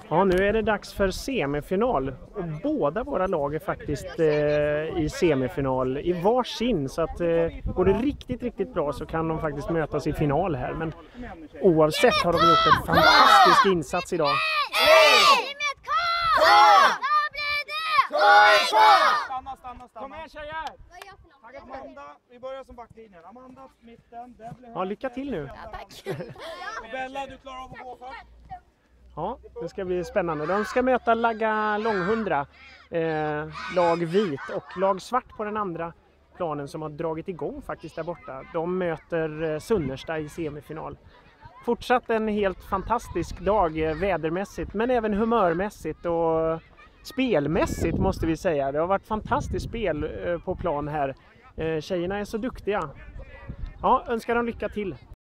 Ja, nu är det dags för semifinal och båda våra lag är faktiskt i semifinal i varsin, så att går det riktigt bra så kan de faktiskt mötas i final här, men oavsett har de gjort en fantastisk insats idag. Stanna. Kom igen tjejer! Amanda, vi börjar som backlinjen. Amanda, mitten. Ja, lycka till nu. Ja, tack. Bella, du klarar av att gå först. Ja, det ska bli spännande. De ska möta Lagga Långhundra, lag vit, och lag svart på den andra planen som har dragit igång faktiskt där borta. De möter Sunnersta i semifinal. Fortsatt en helt fantastisk dag vädermässigt, men även humörmässigt och spelmässigt måste vi säga. Det har varit fantastiskt spel på plan här. Tjejerna är så duktiga. Ja, önskar dem lycka till.